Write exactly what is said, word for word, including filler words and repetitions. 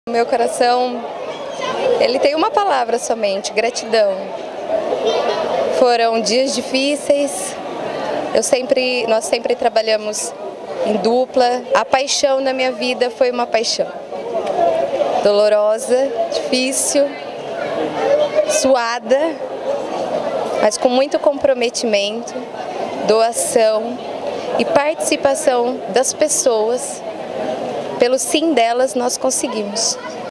Meu coração, ele tem uma palavra somente, gratidão. Foram dias difíceis, eu sempre, nós sempre trabalhamos em dupla. A paixão da minha vida foi uma paixão dolorosa, difícil, suada, mas com muito comprometimento, doação e participação das pessoas. Pelo sim delas, nós conseguimos.